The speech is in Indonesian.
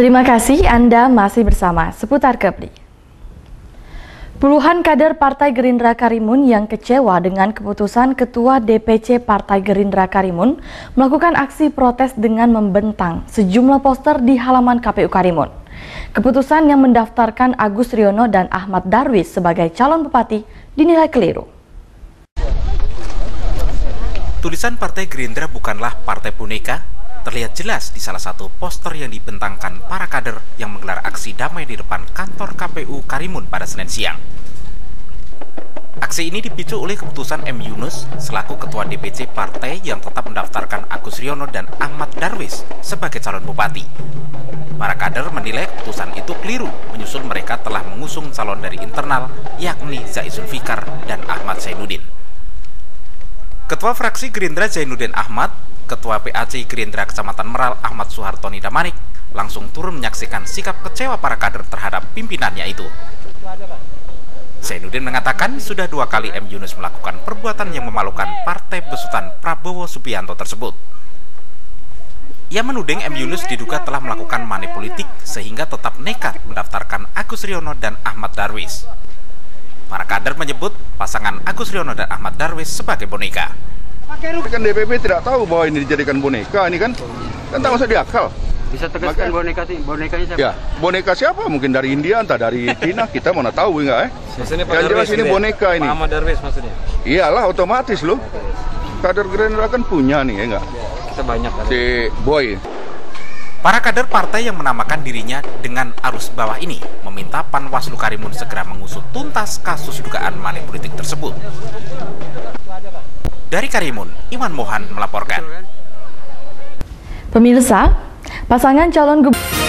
Terima kasih Anda masih bersama Seputar Kepri. Puluhan kader Partai Gerindra Karimun yang kecewa dengan keputusan Ketua DPC Partai Gerindra Karimun melakukan aksi protes dengan membentang sejumlah poster di halaman KPU Karimun. Keputusan yang mendaftarkan Agus Riono dan Ahmad Darwis sebagai calon bupati dinilai keliru. Tulisan Partai Gerindra bukanlah partai boneka terlihat jelas di salah satu poster yang dibentangkan para kader yang menggelar aksi damai di depan kantor KPU Karimun pada Senin siang. Aksi ini dipicu oleh keputusan M. Yunus selaku Ketua DPC Partai yang tetap mendaftarkan Agus Riono dan Ahmad Darwis sebagai calon bupati. Para kader menilai keputusan itu keliru, menyusul mereka telah mengusung calon dari internal, yakni Zaisul Fikar dan Ahmad Zainuddin. Ketua Fraksi Gerindra Zainuddin Ahmad, Ketua PAC Gerindra Kecamatan Meral Ahmad Suhartoni Damanik langsung turun menyaksikan sikap kecewa para kader terhadap pimpinannya itu. Zainuddin mengatakan sudah 2 kali M. Yunus melakukan perbuatan yang memalukan partai besutan Prabowo Subianto tersebut. Ia menuding M. Yunus diduga telah melakukan money politik sehingga tetap nekat mendaftarkan Agus Riono dan Ahmad Darwis. Para kader menyebut pasangan Agus Riono dan Ahmad Darwis sebagai boneka. Kan DPP tidak tahu bahwa ini dijadikan boneka, ini kan tak masuk di akal. Bisa tegaskan bonekanya siapa? Ya, boneka siapa? Mungkin dari India, entah dari Cina, kita mana tahu enggak Yang jelas ini boneka ini. Ahmad Darwis maksudnya? Iyalah, otomatis loh. Kader Gerindra kan punya nih, ya enggak? Kita banyak kan? Si Boy. Para kader partai yang menamakan dirinya dengan arus bawah ini meminta Panwaslu Karimun segera mengusut tuntas kasus dugaan money politik tersebut. Dari Karimun, Iwan Mohan melaporkan. Pemirsa, pasangan calon gubernur